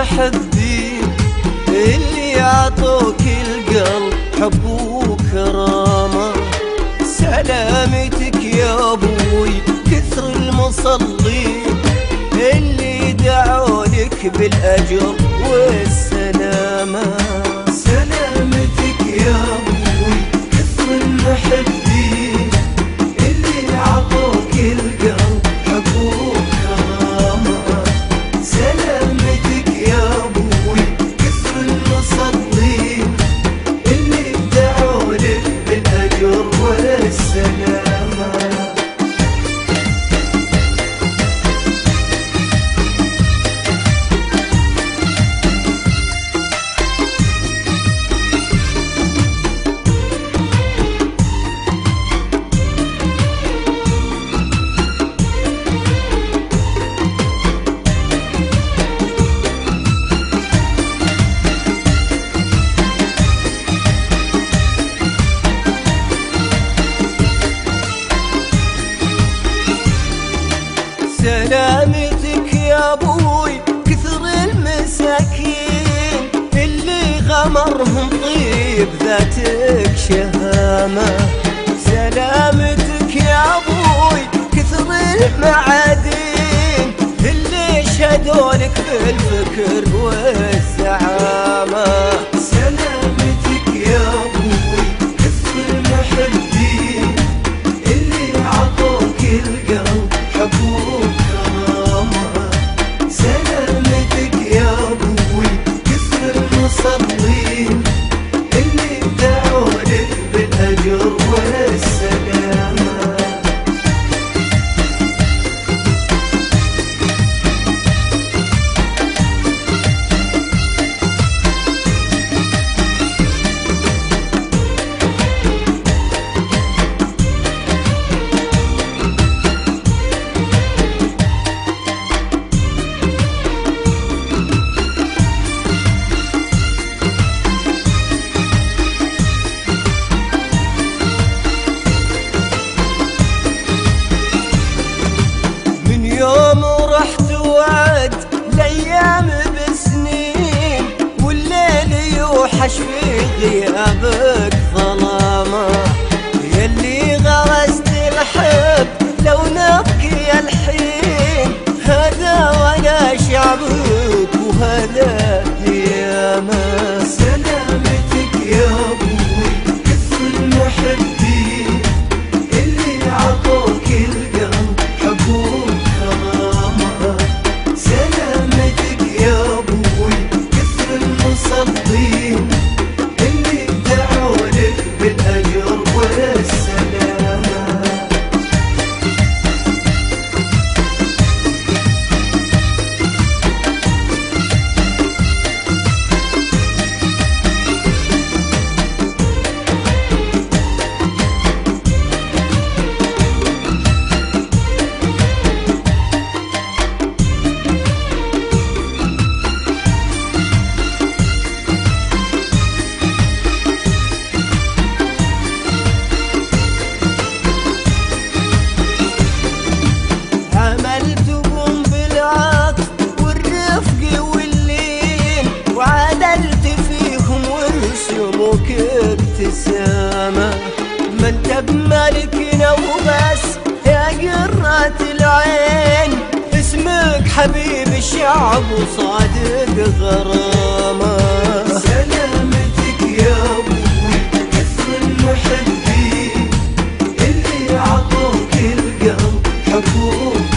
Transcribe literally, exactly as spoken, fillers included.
المحبين اللي عطوك القلب حب وكرامة. سلامتك يا ابوي كثر المصلين اللي دعولك بالاجر والسلامة. سلامتك يا ابوي كثر المحبين اللي عطوك القلب حب وكرامة. سلامتك يا ابوي كثر المصلين اللي دعولك بالاجر والسلامة. سلامتك يا ابوي كثر المساكين اللي غمرهم طيب ذاتك شهامة. سلامتك يا ابوي كثر المعادين اللي شهدولك بالفكر والزعامة. سلامتك يا ابوي كثر المحبين اللي عطوك القلب حب وكرامة. سلامتك يا ابوي كثر المصلين اللي دعولك بالاجر والسلامة. يوم رحت وعد الايام بسنين والليل يوحش في غيابك ظلامة. يلي غرست الحب لو نبكي الحين هذا ولا شعبك وهذا ديامة. سلامتك يا ابوي كثر المحبين اللي عطوك القلب حب وكرامة. سلامتك يا ابوي كثر المصلين اللي دعولك بالاجر والسلامة. عملتكم بالعطف والرفق واللين وعدلت فيهم ورسموك ابتسامة. ما انت بملكنا وبس يا قرة العين اسمك حبيب الشعب وصادق غرامة. سلامتك يا ابوي كثر المحبين اللي عطوك القلب حب